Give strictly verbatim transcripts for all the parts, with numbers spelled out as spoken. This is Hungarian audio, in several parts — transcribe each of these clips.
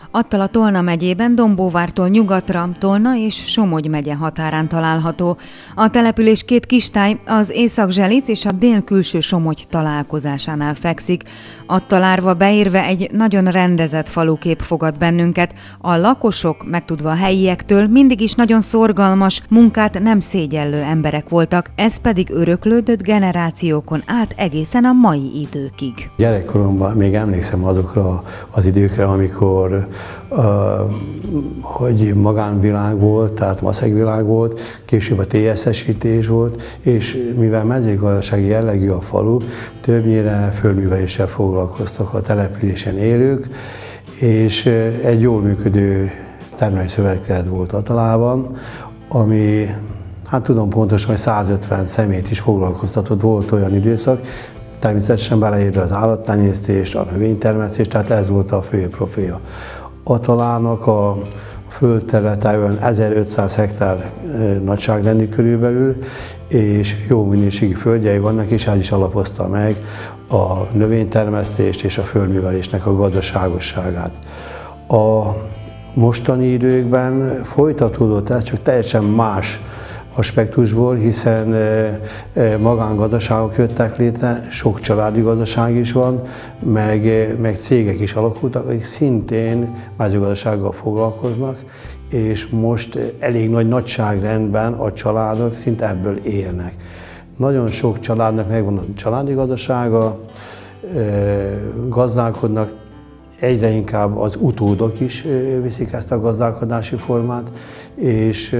Attala Tolna megyében Dombóvártól nyugatra Tolna és Somogy megye határán található. A település két kistáj, az Észak-Zselic és a dél-külső Somogy találkozásánál fekszik. Attalárva beérve egy nagyon rendezett falukép fogad bennünket. A lakosok, megtudva a helyiektől, mindig is nagyon szorgalmas, munkát nem szégyellő emberek voltak, ez pedig öröklődött generációkon át egészen a mai időkig. Gyerekkoromban még emlékszem azokra az időkre, amikor Uh, hogy magánvilág volt, tehát maszekvilág volt, később a té es es-ítés volt, és mivel mezőgazdasági jellegű a falu, többnyire földműveléssel foglalkoztak a településen élők, és egy jól működő termelőszövetkezet volt Attalában, ami, hát tudom pontosan, hogy százötven személyt is foglalkoztatott, volt olyan időszak, természetesen beleérve az állattenyésztést, a növénytermesztést, tehát ez volt a fő profilja. Attalának a földterülete olyan ezerötszáz hektár nagyságrendű körülbelül, és jó minőségi földjei vannak, és ez is alapozta meg a növénytermesztést és a földművelésnek a gazdaságosságát. A mostani időkben folytatódott ez, csak teljesen más aspektusból, hiszen magángazdaságok jöttek létre, sok családi gazdaság is van, meg, meg cégek is alakultak, akik szintén mezőgazdasággal foglalkoznak, és most elég nagy nagyságrendben a családok szinte ebből élnek. Nagyon sok családnak megvan a családi gazdasága, gazdálkodnak, egyre inkább az utódok is viszik ezt a gazdálkodási formát, és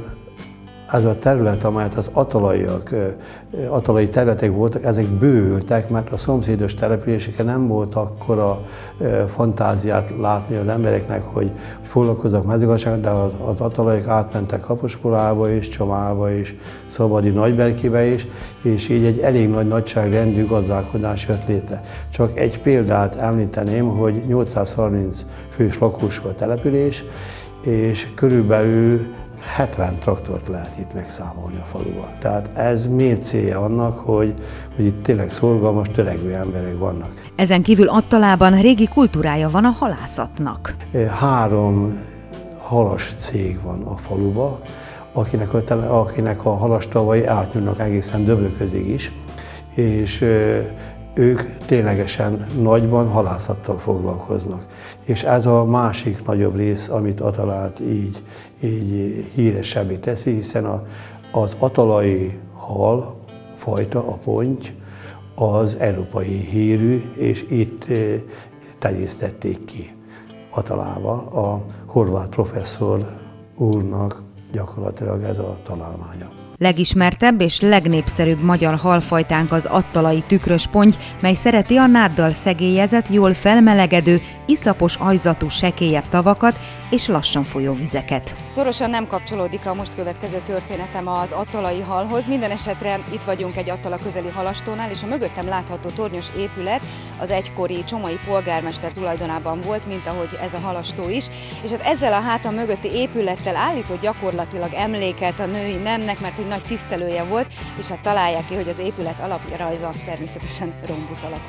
ez a terület, amelyet az attalaiak, attalai területek voltak, ezek bővültek, mert a szomszédos településeken nem volt akkora fantáziát látni az embereknek, hogy foglalkoznak mezőgazdasággal, de az, az attalaiak átmentek Kapospolába is, Csamába is, Szabadi Nagyberkibe is, és így egy elég nagy nagyságrendű gazdálkodás jött létre. Csak egy példát említeném, hogy nyolcszázharminc fős lakosú a település, és körülbelül hetven traktort lehet itt megszámolni a faluban. Tehát ez mércéje annak, hogy, hogy itt tényleg szorgalmas, törekvő emberek vannak. Ezen kívül Attalában régi kultúrája van a halászatnak. Három halas cég van a faluban, akinek a, akinek a halastavai átnyúlnak egészen Döbröközig is, és ők ténylegesen nagyban halászattal foglalkoznak. És ez a másik nagyobb rész, amit Attalát így, így híresebbé teszi, hiszen a, az attalai hal fajta, a ponty, az európai hírű, és itt tenyésztették ki Attalába. A horvát professzor úrnak gyakorlatilag ez a találmánya. Legismertebb és legnépszerűbb magyar halfajtánk az attalai tükrös ponty, mely szereti a náddal szegélyezett, jól felmelegedő, iszapos ajzatú sekélyebb tavakat és lassan folyó vizeket. Szorosan nem kapcsolódik a most következő történetem az attalai halhoz. Minden esetre itt vagyunk egy Attala közeli halastónál, és a mögöttem látható tornyos épület az egykori csomai polgármester tulajdonában volt, mint ahogy ez a halastó is. És hát ezzel a hátam mögötti épülettel állított gyakorlatilag emléket a női nemnek, mert hogy nagy tisztelője volt, és hát találják ki, hogy az épület alaprajza természetesen rombusz alakú.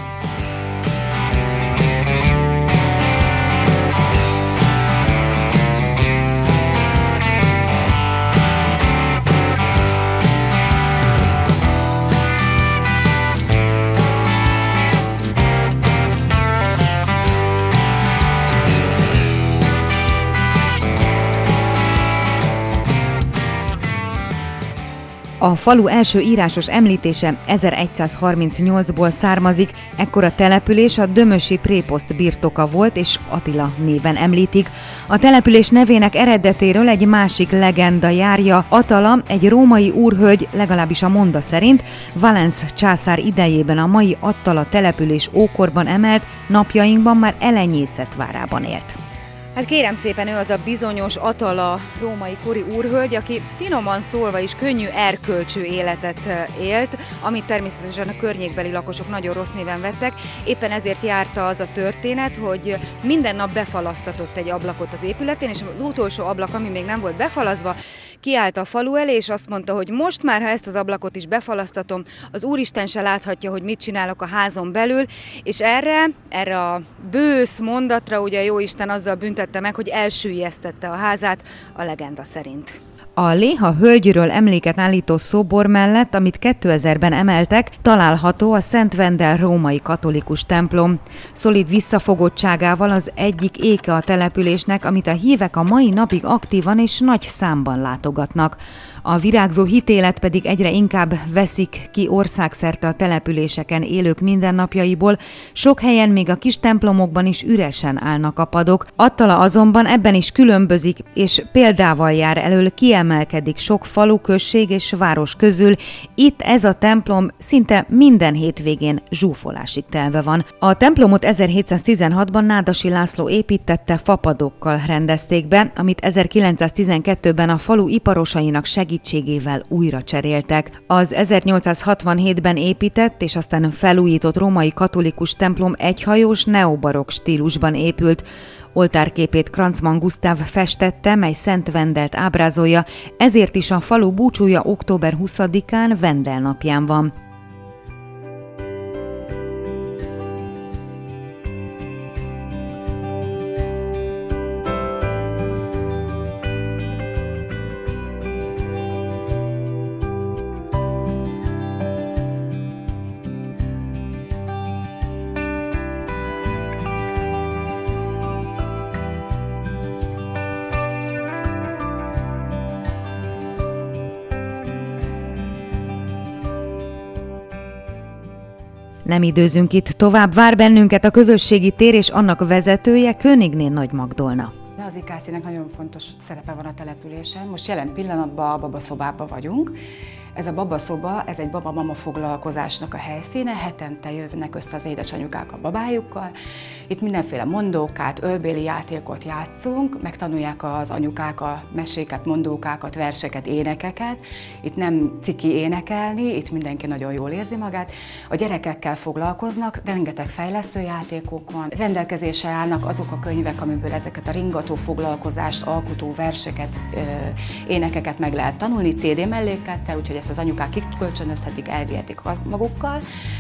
A falu első írásos említése ezeregyszázharmincnyolcból származik, ekkor a település a dömösi préposzt birtoka volt, és Attila néven említik. A település nevének eredetéről egy másik legenda járja. Attala, egy római úrhölgy, legalábbis a monda szerint, Valens császár idejében a mai Attala település ókorban emelt, napjainkban már Elenyészet várában élt. Hát kérem szépen, ő az a bizonyos Atala római kori úrhölgy, aki finoman szólva is könnyű erkölcsű életet élt, amit természetesen a környékbeli lakosok nagyon rossz néven vettek. Éppen ezért járta az a történet, hogy minden nap befalasztatott egy ablakot az épületén, és az utolsó ablak, ami még nem volt befalazva, kiállt a falu elé, és azt mondta, hogy most már, ha ezt az ablakot is befalasztatom, az Úristen se láthatja, hogy mit csinálok a házon belül, és erre, erre a bősz mondatra ugye a Jóisten azzal büntette meg, hogy elsüllyesztette a házát, a legenda szerint. A Léha hölgyről emléket állító szobor mellett, amit kétezerben emeltek, található a Szent Vendel római katolikus templom. Szolid visszafogottságával az egyik éke a településnek, amit a hívek a mai napig aktívan és nagy számban látogatnak. A virágzó hitélet pedig egyre inkább veszik ki országszerte a településeken élők mindennapjaiból, sok helyen még a kis templomokban is üresen állnak a padok. Attala azonban ebben is különbözik, és példával jár elől, kiemelkedik sok falu, község és város közül. Itt ez a templom szinte minden hétvégén zsúfolásig telve van. A templomot ezerhétszáztizenhatban Nádasi László építette, fapadokkal rendezték be, amit ezerkilencszáztizenkettőben a falu iparosainak segítségével segítségével újra cseréltek. Az ezernyolcszázhatvanhétben épített és aztán felújított római katolikus templom egyhajós neobarokk stílusban épült. Oltárképét Krancman Gusztáv festette, mely Szent Vendelt ábrázolja, ezért is a falu búcsúja október huszadikán, Vendel napján van. Nem időzünk itt tovább, vár bennünket a közösségi tér és annak vezetője, Königné Nagy Magdolna. Az i ká cé-nek nagyon fontos szerepe van a településen. Most jelen pillanatban a babaszobában vagyunk. Ez a babaszoba, ez egy baba-mama foglalkozásnak a helyszíne, hetente jönnek össze az édesanyukák a babájukkal. Itt mindenféle mondókát, ölbéli játékot játszunk, megtanulják az anyukák a meséket, mondókákat, verseket, énekeket. Itt nem ciki énekelni, itt mindenki nagyon jól érzi magát. A gyerekekkel foglalkoznak, rengeteg fejlesztő játékok van. Rendelkezésre állnak azok a könyvek, amiből ezeket a ringató foglalkozást, alkotó verseket, énekeket meg lehet tanulni, cé dé melléklettel, úgyhogy ezt az anyukák kikölcsönözhetik, elvihetik magukkal.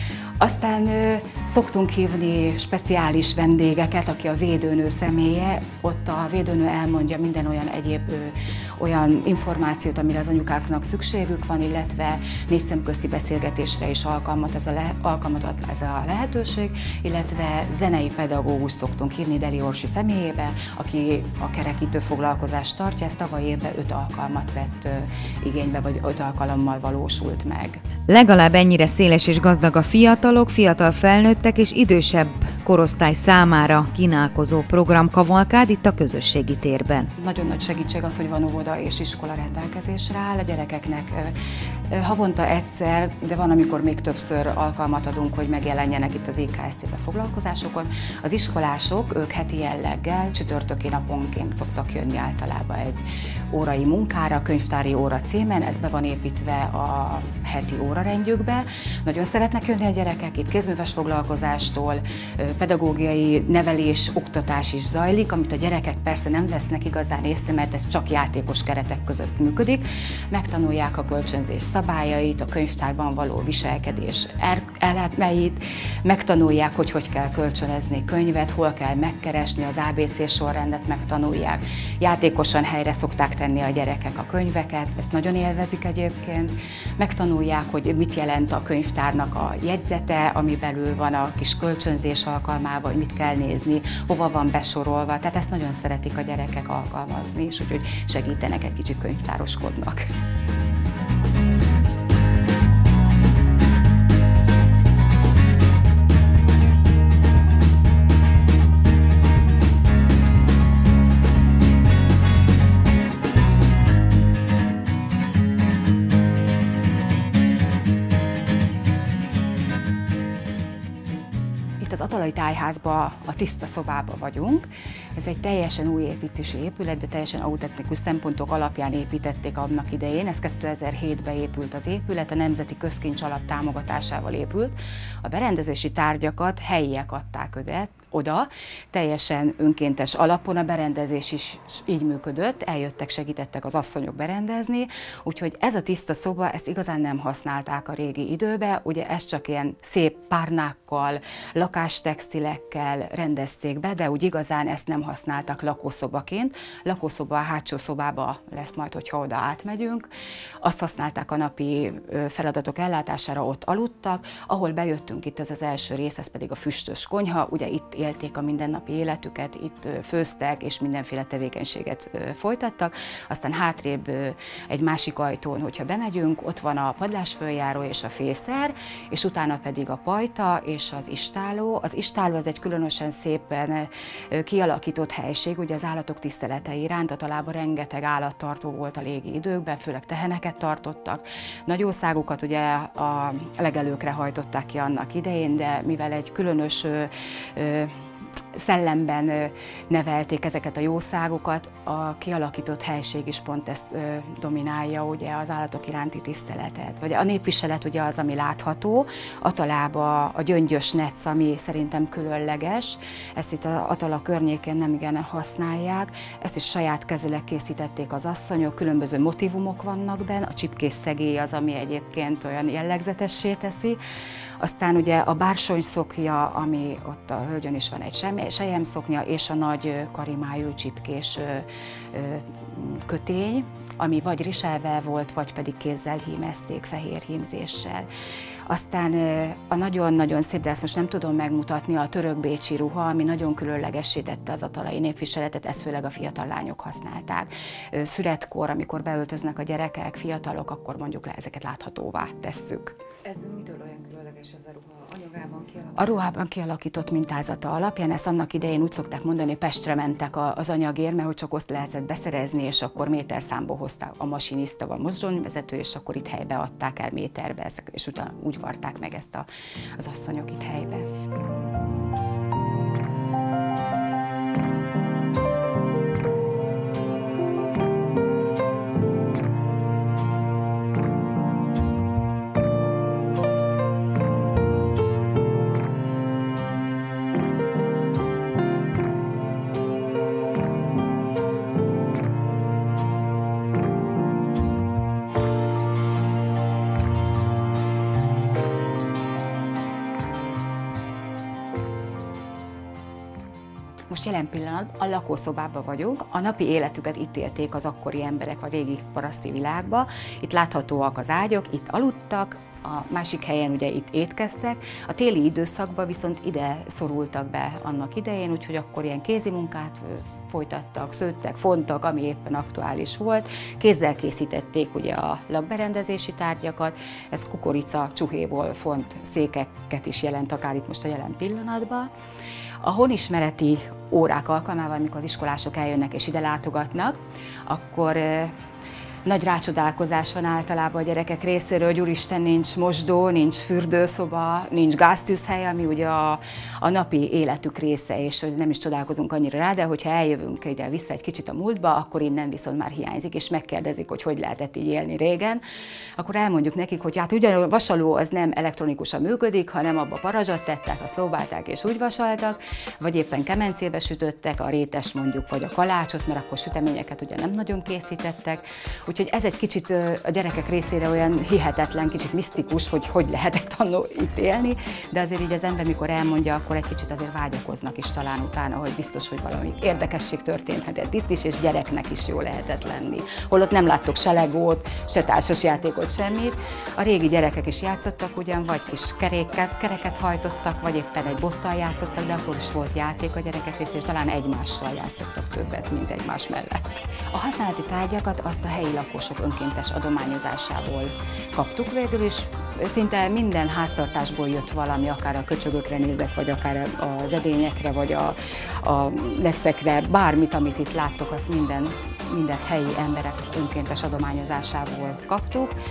Aztán ö, szoktunk hívni speciális vendégeket, aki a védőnő személye. Ott a védőnő elmondja minden olyan egyéb ö, olyan információt, amire az anyukáknak szükségük van, illetve négy szemközti beszélgetésre is alkalmat ez a, le, alkalmat az, ez a lehetőség, illetve zenei pedagógus szoktunk hívni Deli Orsi személyébe, aki a kerekítő foglalkozást tartja. Ez tavaly évben öt alkalmat vett ö, igénybe, vagy öt alkalommal valósult meg. Legalább ennyire széles és gazdag a fiatalok, fiatal felnőttek és idősebb korosztály számára kínálkozó programkavalkád itt a közösségi térben. Nagyon nagy segítség az, hogy van óvoda és iskola rendelkezésre áll. A gyerekeknek havonta egyszer, de van, amikor még többször alkalmat adunk, hogy megjelenjenek itt az i ká es té-be foglalkozásokon. Az iskolások, ők heti jelleggel, csütörtöki naponként szoktak jönni általában egy órai munkára, könyvtári óra címen, ez be van építve a heti órarendjükbe. Nagyon szeretnek jönni a gyerekek, itt kézműves foglalkozástól, pedagógiai nevelés, oktatás is zajlik, amit a gyerekek persze nem vesznek igazán észre, mert ez csak játékos keretek között működik. Megtanulják a kölcsönzés szabályait, a könyvtárban való viselkedés elemeit, megtanulják, hogy hogy kell kölcsönözni könyvet, hol kell megkeresni, az á bé cé sorrendet megtanulják. Játékosan helyre szokták tenni a gyerekek a könyveket, ezt nagyon élvezik egyébként. Megtanulják, hogy mit jelent a könyvtárnak a jegyzete, ami belül van a kis kölcsönzés alkalmával, hogy mit kell nézni, hova van besorolva. Tehát ezt nagyon szeretik a gyerekek alkalmazni, és úgyhogy segítenek egy kicsit könyvtároskodnak. tájházba, a tiszta szobába vagyunk. Ez egy teljesen új építésű épület, de teljesen autentikus szempontok alapján építették annak idején. Ez kétezer-hétben épült az épület, a Nemzeti Közkincs Alap támogatásával épült. A berendezési tárgyakat helyiek adták oda, oda, teljesen önkéntes alapon, a berendezés is így működött, eljöttek, segítettek az asszonyok berendezni, úgyhogy ez a tiszta szoba, ezt igazán nem használták a régi időben, ugye ezt csak ilyen szép párnákkal, lakástextilekkel rendezték be, de úgy igazán ezt nem használtak lakószobaként. Lakószoba a hátsó szobába lesz majd, hogyha oda átmegyünk. Azt használták a napi feladatok ellátására, ott aludtak, ahol bejöttünk, itt ez az első rész, ez pedig a füstös konyha, ugye itt élték a mindennapi életüket, itt főztek és mindenféle tevékenységet folytattak. Aztán hátrébb egy másik ajtón, hogyha bemegyünk, ott van a padlásföljáró és a fészer, és utána pedig a pajta és az istáló. Az istáló az egy különösen szépen kialakított helység, ugye az állatok tisztelete iránt, általában rengeteg állattartó volt a régi időkben, főleg teheneket tartottak. Nagyországokat ugye a legelőkre hajtották ki annak idején, de mivel egy különös szellemben nevelték ezeket a jószágokat, a kialakított helység is pont ezt dominálja, ugye az állatok iránti tiszteletet. Vagy a népviselet ugye az, ami látható, Atalában a gyöngyös netsz, ami szerintem különleges, ezt itt az Atala környékén nem igen használják, ezt is saját kezüleg készítették az asszonyok, különböző motivumok vannak benne, a csipkés szegély az, ami egyébként olyan jellegzetessé teszi. Aztán ugye a bársonyszoknya, ami ott a hölgyön is van egy selyemszoknya, és a nagy karimájú csipkés kötény, ami vagy riselvel volt, vagy pedig kézzel hímezték, fehér hímzéssel. Aztán a nagyon-nagyon szép, de ezt most nem tudom megmutatni, a törökbécsi ruha, ami nagyon különlegessé tette az atalai népviseletet, ezt főleg a fiatal lányok használták. Szüretkor, amikor beöltöznek a gyerekek, fiatalok, akkor mondjuk le ezeket láthatóvá tesszük. Ez mitől olyan különleges ez a ruha? Anyagában kialakított? A ruhában kialakított mintázata alapján, ezt annak idején úgy szokták mondani, hogy Pestre mentek az anyagért, mert hogy csak azt lehetett beszerezni, és akkor méterszámból hozták a masiniszta, a mozdonyvezető, és akkor itt helybe adták el méterbe, és utána úgy varták meg ezt a, az asszonyok itt helybe. Most jelen pillanatban a lakószobában vagyunk, a napi életüket itt élték az akkori emberek a régi paraszti világba. Itt láthatóak az ágyok, itt aludtak, a másik helyen ugye itt étkeztek, a téli időszakban viszont ide szorultak be annak idején, úgyhogy akkor ilyen kézi munkát folytattak, szőttek, fontak, ami éppen aktuális volt. Kézzel készítették ugye a lakberendezési tárgyakat, ez kukorica csuhéból font székeket is jelent, akár itt most a jelen pillanatban. A honismereti órák alkalmával, amikor az iskolások eljönnek és ide látogatnak, akkor nagy rácsodálkozás van általában a gyerekek részéről, hogy úristen, nincs mosdó, nincs fürdőszoba, nincs gáztűzhely, ami ugye a, a napi életük része, és hogy nem is csodálkozunk annyira rá, de hogyha eljövünk ide vissza egy kicsit a múltba, akkor innen viszont már hiányzik, és megkérdezik, hogy hogy lehetett így élni régen, akkor elmondjuk nekik, hogy hát ugyan a vasaló az nem elektronikusan működik, hanem abba parazsat tettek, azt próbálták és úgy vasaltak, vagy éppen kemencébe sütöttek a rétest mondjuk, vagy a kalácsot, mert akkor süteményeket ugye nem nagyon készítettek. Úgyhogy ez egy kicsit a gyerekek részére olyan hihetetlen, kicsit misztikus, hogy hogy lehetett annó itt élni, de azért így az ember, mikor elmondja, akkor egy kicsit azért vágyakoznak is talán utána, hogy biztos, hogy valami érdekesség történhetett itt is, és gyereknek is jó lehetett lenni. Holott nem láttok se legót, se társasjátékot, semmit. A régi gyerekek is játszottak ugyan, vagy kis keréket, kereket hajtottak, vagy éppen egy bottal játszottak, de akkor is volt játék a gyerekek részéről, és talán egymással játszottak többet, mint egymás mellett. A használati tárgyakat azt a helyi lakosok önkéntes adományozásából kaptuk végül is. Szinte minden háztartásból jött valami, akár a köcsögökre nézek, vagy akár az edényekre, vagy a, a lecekre, bármit, amit itt láttok, azt minden, mindent helyi emberek önkéntes adományozásából kaptuk.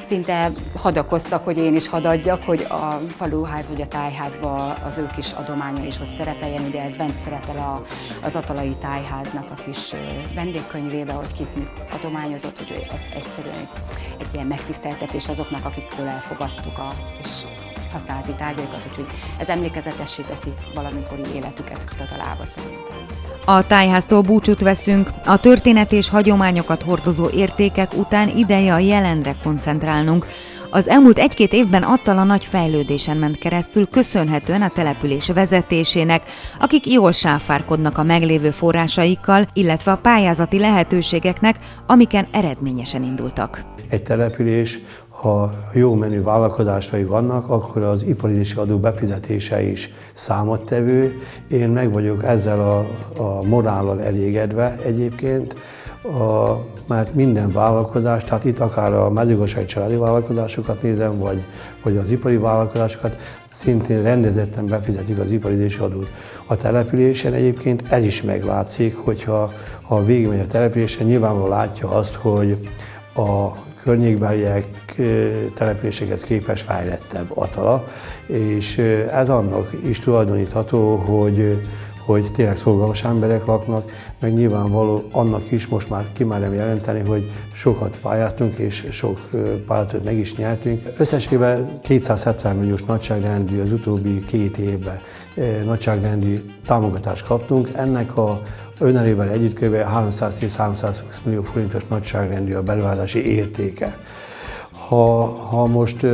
szinte hadakoztak, hogy én is hadadjak, hogy a faluház vagy a tájházba az ő kis adománya is ott szerepeljen. Ugye ez bent szerepel a, az atalai tájháznak a kis vendégkönyvébe, hogy kit mit adományozott, hogy ez egyszerűen egy ilyen megtiszteltetés azoknak, akiktől elfogadtuk a kis használati tárgyaikat, úgyhogy ez emlékezetessé teszi valamikori életüket Tatalába szerintem. A tájháztól búcsút veszünk, a történet és hagyományokat hordozó értékek után ideje a jelenre koncentrálnunk. Az elmúlt egy-két évben Attala nagy fejlődésen ment keresztül, köszönhetően a település vezetésének, akik jól sáfárkodnak a meglévő forrásaikkal, illetve a pályázati lehetőségeknek, amiken eredményesen indultak. Egy település, ha jó menő vállalkozásai vannak, akkor az iparüzési adó befizetése is számottevő. Én meg vagyok ezzel a, a morállal elégedve egyébként, a, mert minden vállalkozás, tehát itt akár a mezőgazdasági családi vállalkozásokat nézem, vagy, vagy az ipari vállalkozásokat, szintén rendezetten befizetjük az iparüzési adót. A településen egyébként ez is meglátszik, hogyha ha végigmegy a településen, nyilvánvalóan látja azt, hogy a környékbeliek településekhez képest fejlettebb Attala, és ez annak is tulajdonítható, hogy, hogy tényleg szorgalmas emberek laknak, meg nyilvánvaló annak is most már kimerem jelenteni, hogy sokat pályáztunk, és sok pályázatot meg is nyertünk. Összességében kétszázhetven milliós nagyságrendű az utóbbi két évben nagyságrendű támogatást kaptunk. Ennek a önerővel együtt kb. háromszáztíz-háromszázhúsz millió forintos nagyságrendű a beruházási értéke. Ha, ha most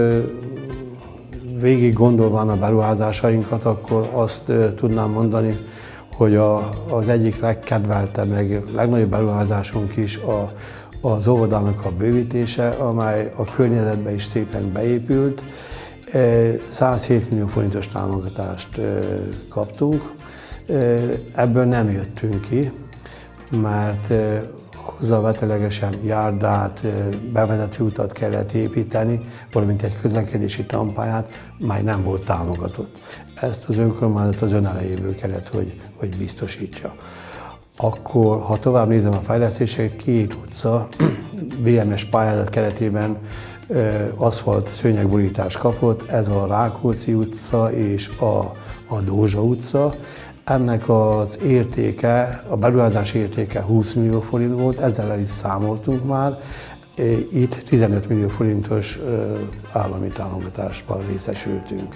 végig gondolván a beruházásainkat, akkor azt tudnám mondani, hogy a, az egyik legkedveltebb, meg legnagyobb beruházásunk is a, az óvodának a bővítése, amely a környezetbe is szépen beépült. százhét millió forintos támogatást kaptunk. Ebből nem jöttünk ki, mert hozzávetőlegesen járdát, bevezető utat kellett építeni, valamint egy közlekedési tramppályát, már nem volt támogatott. Ezt az önkormányzat az önerejéből kellett, hogy, hogy biztosítsa. Akkor, ha tovább nézem a fejlesztéseket, két utca bé em es pályázat keretében aszfalt szőnyegborítást kapott, ez a Rákóczi utca és a, a Dózsa utca. Ennek az értéke, a beruházás értéke húsz millió forint volt, ezzel el is számoltunk már. Itt tizenöt millió forintos állami támogatásban részesültünk.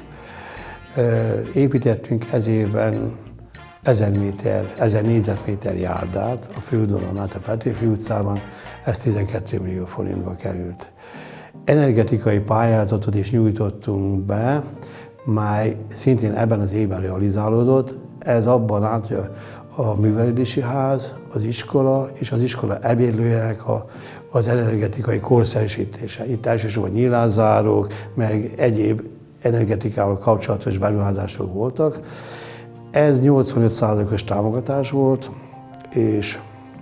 Építettünk ez évben ezer méter, ezer négyzetméter járdát a főútvonalon át a Petőfi utcában, ez tizenkét millió forintba került. Energetikai pályázatot is nyújtottunk be, mely szintén ebben az évben realizálódott. Ez abban állt, hogy a művelődési ház, az iskola és az iskola ebédlőjének a, az energetikai korszerűsítése. Itt elsősorban nyílászárók, meg egyéb energetikával kapcsolatos beruházások voltak. Ez nyolcvanöt százalékos támogatás volt, és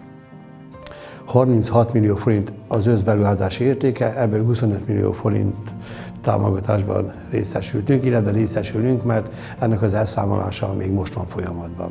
harminchat millió forint az összberuházás értéke, ebből huszonöt millió forint támogatásban részesültünk, illetve részesülünk, mert ennek az elszámolása még most van folyamatban.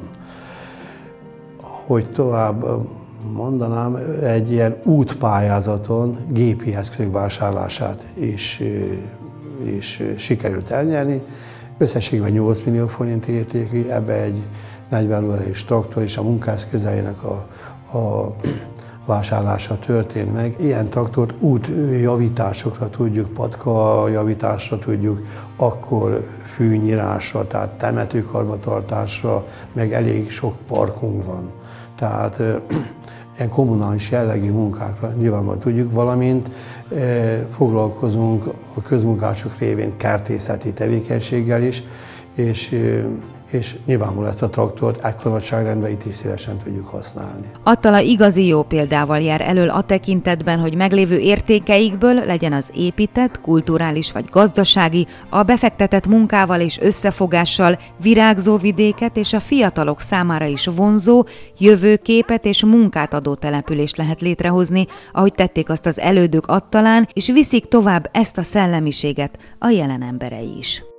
Hogy tovább mondanám, egy ilyen útpályázaton gépi eszközök vásárlását is, is sikerült elnyerni. Összességben nyolc millió forint értékű, ebbe egy negyven lóerős traktor és a munkaeszközeinek a, a vásárlása történt meg. Ilyen traktort útjavításokra tudjuk, patkajavításra tudjuk, akkor fűnyírásra, tehát temetőkarbantartásra, meg elég sok parkunk van. Tehát ilyen kommunális jellegű munkákra nyilvánvalóan tudjuk, valamint foglalkozunk a közmunkások révén kertészeti tevékenységgel is, és és nyilvánvalóan ezt a traktort ekkora nagyságrendben itt is szívesen tudjuk használni. Attala igazi jó példával jár elől a tekintetben, hogy meglévő értékeikből, legyen az épített, kulturális vagy gazdasági, a befektetett munkával és összefogással virágzó vidéket és a fiatalok számára is vonzó, jövőképet és munkát adó települést lehet létrehozni, ahogy tették azt az elődök Attalán, és viszik tovább ezt a szellemiséget a jelen emberei is.